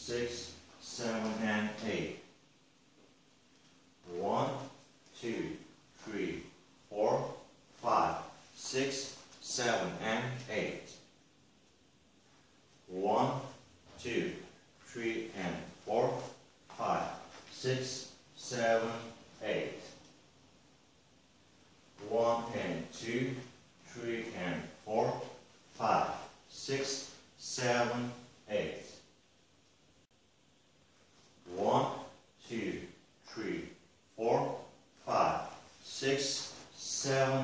6, 7, and 8. 1, 2, 3, 4, 5, 6, 7, and 8. 1, 2, 3, and 4, 5, 6, 7, 8. 1 and 2, 3 and 4, 5, 6, 7, 8. 1, 2, 3, 4, 5, 6, 7,